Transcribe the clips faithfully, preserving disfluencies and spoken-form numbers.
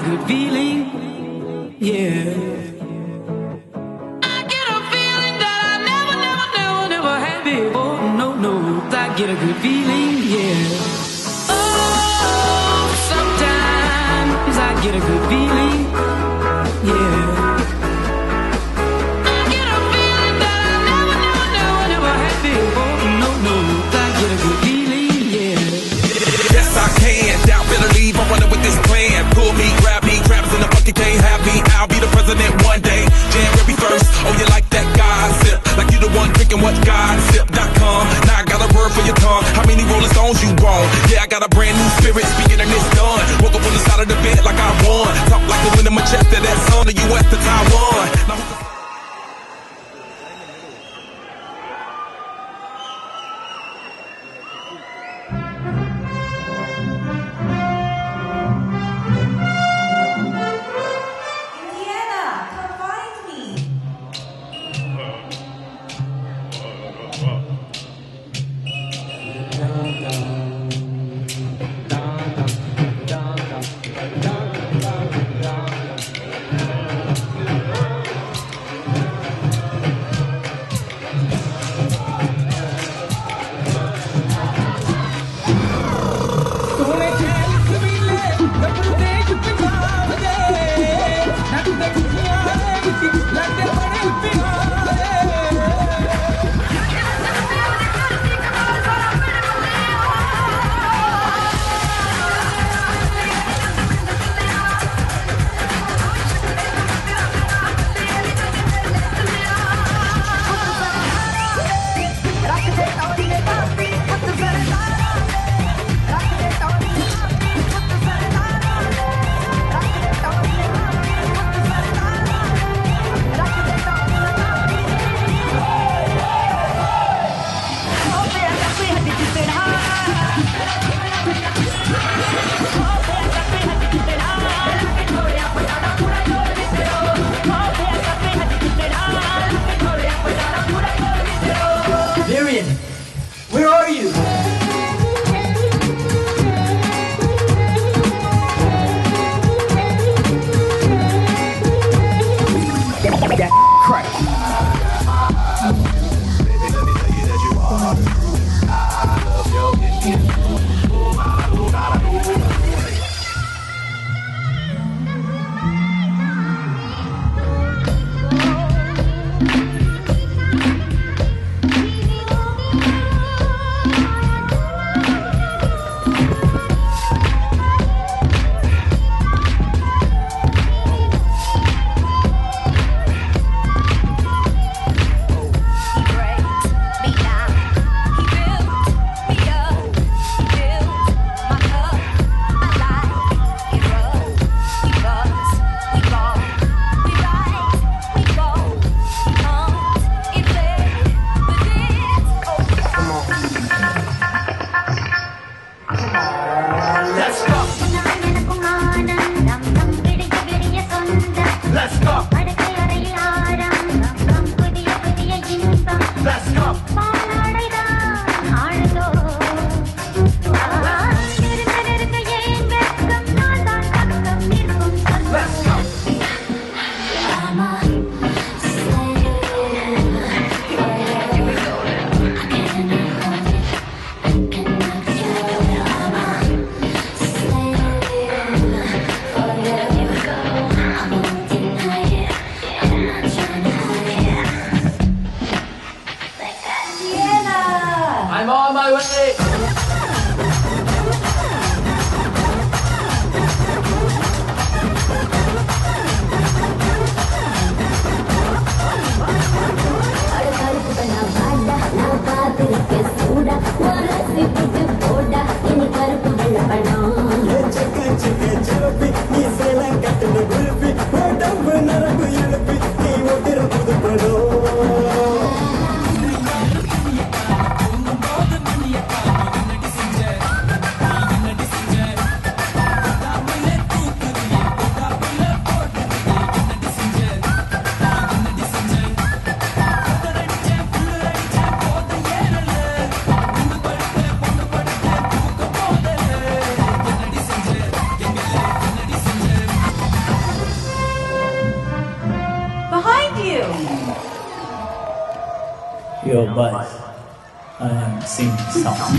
good feeling, yeah. I get a feeling that I never, never, never, never had before. No, no, I get a good feeling, yeah. Oh, sometimes I get a good feeling, yeah. I get a feeling that I never, never, never, never had before. No, no, I get a good feeling, yeah. Yes, I can. Doubt, better leave. I'm running with this plan. Pull me, grab me, traps in the bucket, can't have me. I'll be the president one day. January first. Oh, you like that gossip? Like you the one drinking what gossip dot com. Now I got a word for your tongue. How many Rolling Stones you want? Yeah, I got a brand new spirit speaking and it's done. Woke up on the side of the bed like I won. Talk like the wind in my chest to that son of U S to Taiwan. Now, where are you? That Christ. baby, let me tell you that you are. I love your Indian. Oh, I don't gotta be. We you. Yo, bud. I am singing song.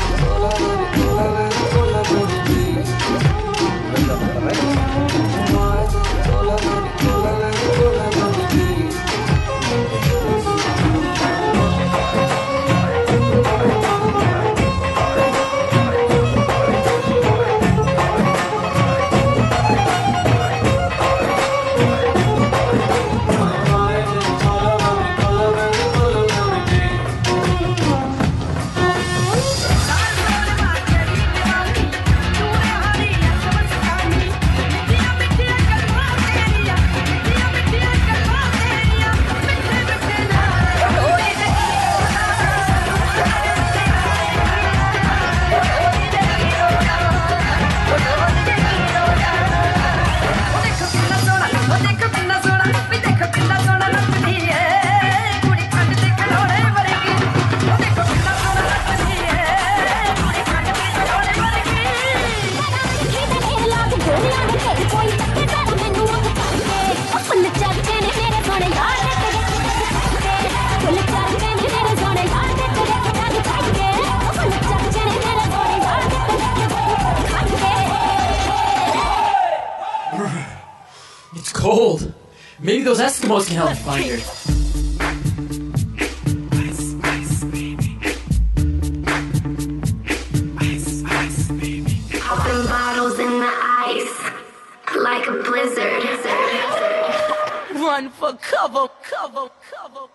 It's cold. Maybe those Eskimos can help me find her. Ice, ice, baby. Ice, ice, baby. Popping bottles in the ice, like a blizzard. Run for cover, cover, cover.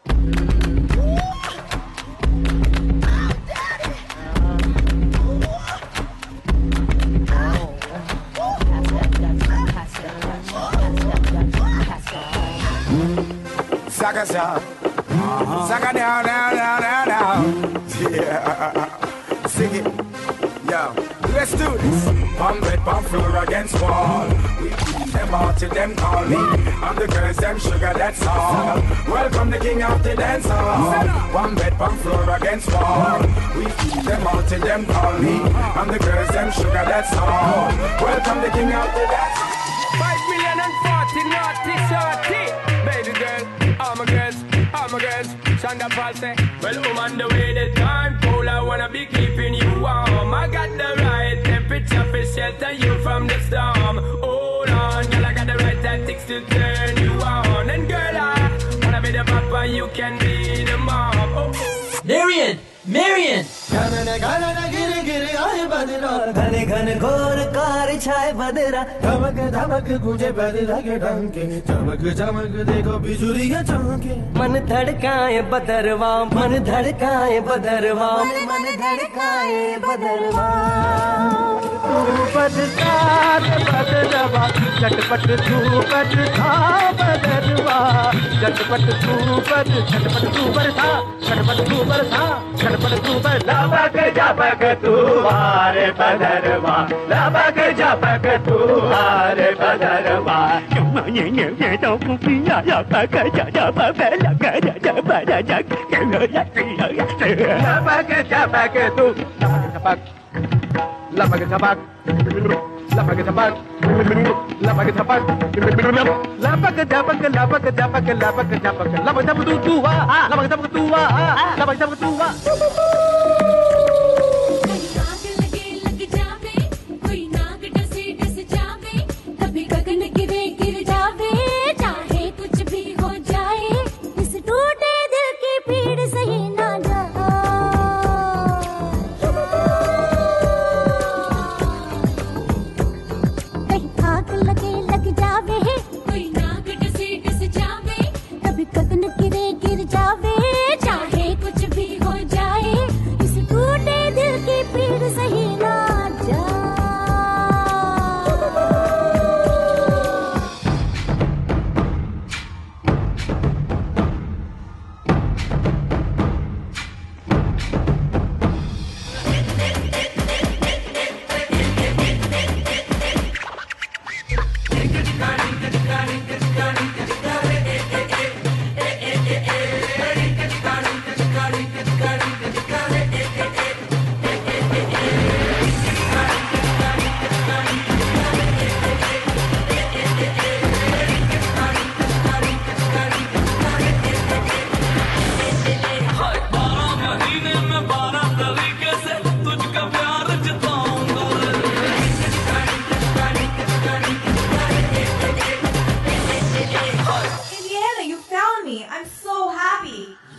Saga shop, saga down, down, down, down, down. Yeah, sing it, yo. Let's do this. Palm red, palm floor against wall. We beat them all till them call me. I'm the girls, them sugar, that's all. Welcome the king of the dance hall. Palm red, palm floor against wall. We beat them all till them call me. I'm the girls, them sugar, that's all. Welcome the king of the dance hall. Five million and forty naughty shorty. Baby girl, all my girls, all my girls. Shonda Paul say, well, I'm on the way the time cold. I wanna be keeping you warm. I got the right temperature for shelter you from the storm. Hold on, girl, I got the right tactics to turn you on. And girl, I wanna be the papa, you can be the mom. Oh, oh. Marion! Marion! घने घने गिरे गिरे आए बदरा घने घने घोर car छाए बदरा धमक धमक गूंजे बदरा के डंके चमक चमक देखो बिजुलियां चमके मन धड़काए बदरवा मन धड़काए बदरवा मन धड़काए बदरवा ऊपर साथ बदरवा चटपट ऊपर था बदरवा चटपट ऊपर चटपट ऊपर था चटपट ऊपर था चटपट ऊपर लबक जबक तू हारे बदरवा लबक जबक तू हारे बदरवा ये ये ये तो कुपिया लबक जबक लबक जबक लबक जबक तू जबक लबक जबक लबक जबक लबक जबक लबक जबक लबक जबक लबक जबक लबक जबक तू तू वा लबक जबक तू वा लबक जबक तू वा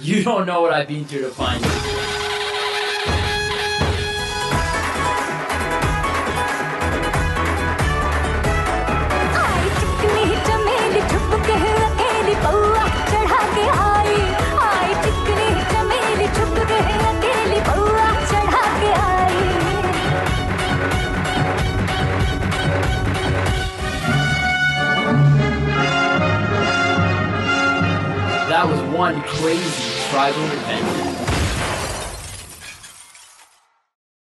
You don't know what I've been through to find you. That was one crazy tribal adventure.